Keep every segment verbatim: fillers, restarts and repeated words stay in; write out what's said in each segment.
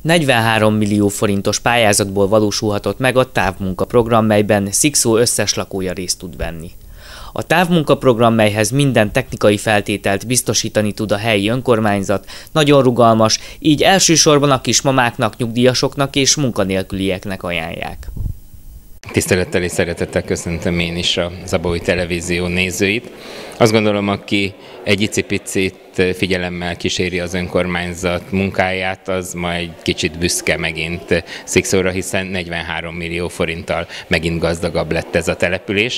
negyvenhárom millió forintos pályázatból valósulhatott meg a távmunkaprogram, melyben Szikszó összes lakója részt tud venni. A távmunkaprogram, melyhez minden technikai feltételt biztosítani tud a helyi önkormányzat, nagyon rugalmas, így elsősorban a kismamáknak, nyugdíjasoknak és munkanélkülieknek ajánlják. Tisztelettel és szeretettel köszöntöm én is a Zabaui Televízió nézőit. Azt gondolom, aki egy icipicit figyelemmel kíséri az önkormányzat munkáját, az majd egy kicsit büszke megint Szikszóra, hiszen negyvenhárom millió forinttal megint gazdagabb lett ez a település.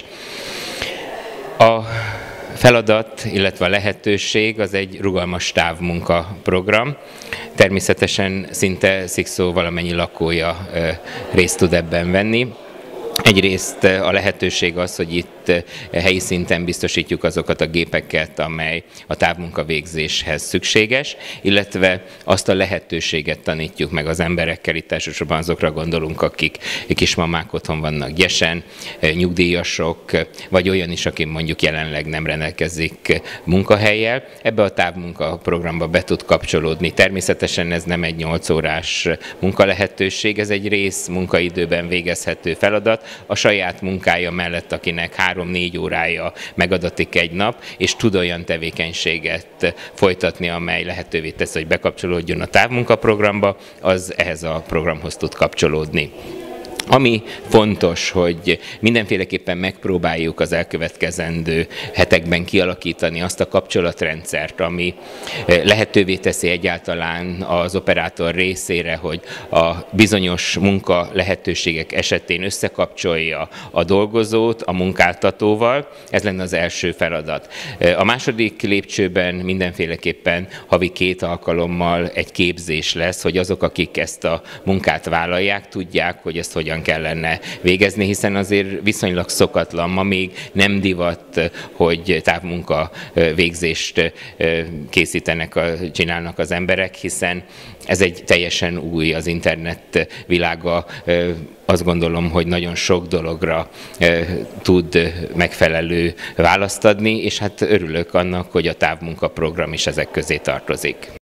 A feladat, illetve a lehetőség az egy rugalmas távmunka program. Természetesen szinte Szikszó valamennyi lakója részt tud ebben venni. Egyrészt a lehetőség az, hogy itt helyi szinten biztosítjuk azokat a gépeket, amely a távmunka végzéshez szükséges, illetve azt a lehetőséget tanítjuk meg az emberekkel, itt elsősorban azokra gondolunk, akik kismamák otthon vannak gyesen, nyugdíjasok, vagy olyan is, aki mondjuk jelenleg nem rendelkezik munkahellyel. Ebbe a távmunka programba be tud kapcsolódni. Természetesen ez nem egy nyolc órás munkalehetőség, ez egy rész munkaidőben végezhető feladat, a saját munkája mellett, akinek három-négy órája megadatik egy nap, és tud olyan tevékenységet folytatni, amely lehetővé teszi, hogy bekapcsolódjon a távmunkaprogramba, az ehhez a programhoz tud kapcsolódni. Ami fontos, hogy mindenféleképpen megpróbáljuk az elkövetkezendő hetekben kialakítani azt a kapcsolatrendszert, ami lehetővé teszi egyáltalán az operátor részére, hogy a bizonyos munka lehetőségek esetén összekapcsolja a dolgozót a munkáltatóval. Ez lenne az első feladat. A második lépcsőben mindenféleképpen havi két alkalommal egy képzés lesz, hogy azok, akik ezt a munkát vállalják, tudják, hogy ezt hogyan kellene végezni, hiszen azért viszonylag szokatlan, ma még nem divat, hogy távmunka végzést készítenek, csinálnak az emberek, hiszen ez egy teljesen új, az internet világa. Azt gondolom, hogy nagyon sok dologra tud megfelelő választ adni, és hát örülök annak, hogy a távmunkaprogram is ezek közé tartozik.